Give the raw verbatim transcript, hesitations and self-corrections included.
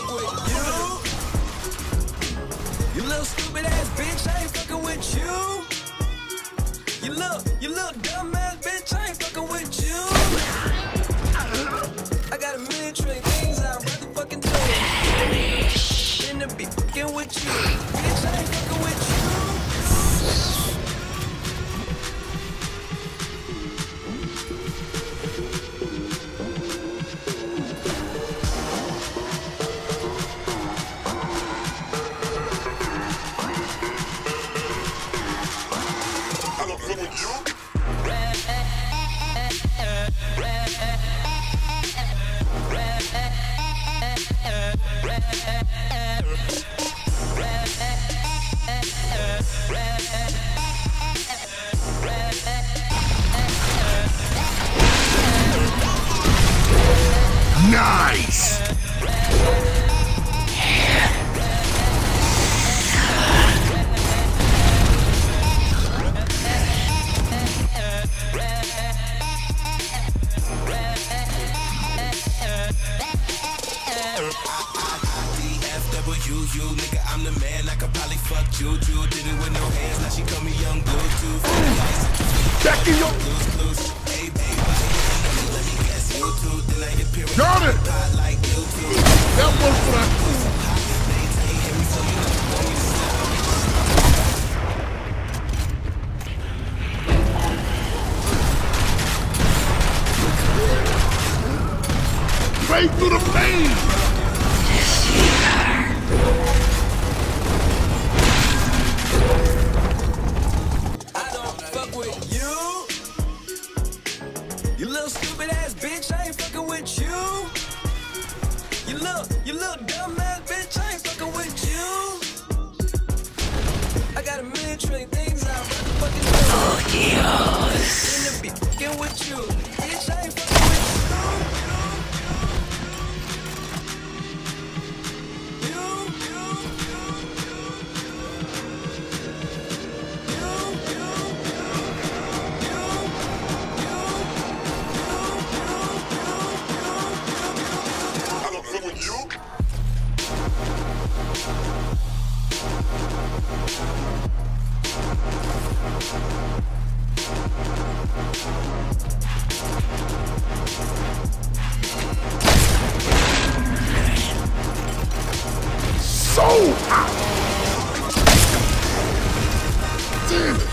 fuck with you. You little stupid ass bitch, I ain't fucking with you. You little, you little dumb ass bitch, I ain't fucking with you. I got a million trillion things I'd rather fucking do than to be fucking with you. Bitch, I ain't fucking with you. Nice! You, you, nigga, I'm the man. I could probably fuck you. You did it with no hands. Now she call me young Bluetooth. Back in your... Hey, baby, let me guess YouTube. Then I hit period. Got it! Like YouTube. That was what I... Straight through the pain! You little stupid ass bitch, I ain't fucking with you. You little, you little dumb ass bitch, I ain't fucking with you. I got a million trillion things I'd rather fucking do than to be fucking with you. Bitch, I ain't fucking with you. You, you, So hot! Damn it!